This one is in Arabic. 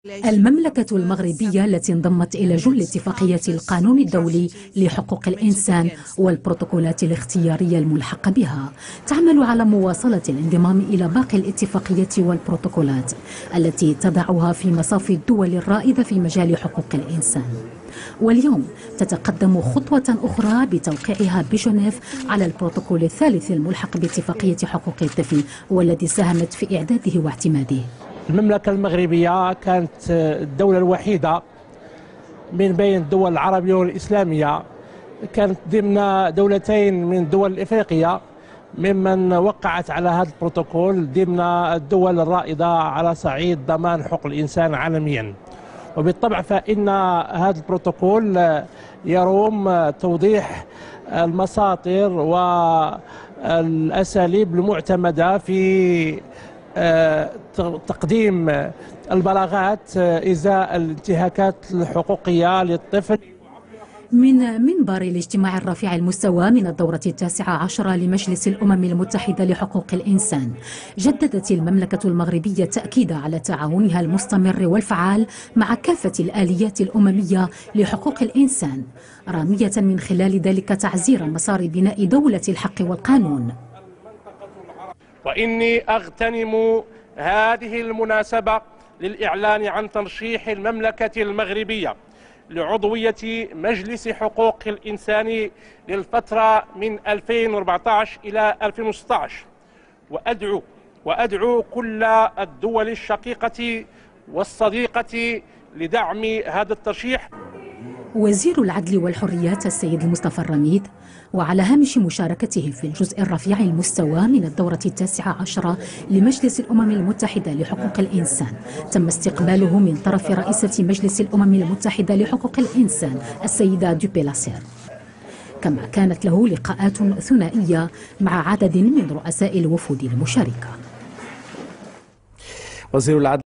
المملكة المغربية التي انضمت إلى جل اتفاقية القانون الدولي لحقوق الإنسان والبروتوكولات الاختيارية الملحقة بها تعمل على مواصلة الانضمام إلى باقي الاتفاقيات والبروتوكولات التي تضعها في مصاف الدول الرائدة في مجال حقوق الإنسان. واليوم تتقدم خطوة أخرى بتوقيعها بجنيف على البروتوكول الثالث الملحق باتفاقية حقوق الطفل والذي ساهمت في إعداده واعتماده. المملكة المغربية كانت الدولة الوحيدة من بين الدول العربية والإسلامية، كانت ضمن دولتين من الدول الإفريقية ممن وقعت على هذا البروتوكول ضمن الدول الرائدة على صعيد ضمان حقوق الإنسان عالميا. وبالطبع فإن هذا البروتوكول يروم توضيح المساطر والأساليب المعتمدة في تقديم البلاغات إزاء الانتهاكات الحقوقية للطفل. من منبر الاجتماع الرفيع المستوى من الدورة 19 لمجلس الأمم المتحدة لحقوق الإنسان، جددت المملكة المغربية تأكيد على تعاونها المستمر والفعال مع كافة الآليات الأممية لحقوق الإنسان، رامية من خلال ذلك تعزير مسار بناء دولة الحق والقانون. وإني أغتنم هذه المناسبة للإعلان عن ترشيح المملكة المغربية لعضوية مجلس حقوق الإنسان للفترة من 2014 إلى 2016، وأدعو كل الدول الشقيقة والصديقة لدعم هذا الترشيح. وزير العدل والحريات السيد المصطفى الرميد، وعلى هامش مشاركته في الجزء الرفيع المستوى من الدورة 19 لمجلس الأمم المتحدة لحقوق الإنسان، تم استقباله من طرف رئيسة مجلس الأمم المتحدة لحقوق الإنسان السيدة دوبيلاسير، كما كانت له لقاءات ثنائية مع عدد من رؤساء الوفود المشاركة. وزير العدل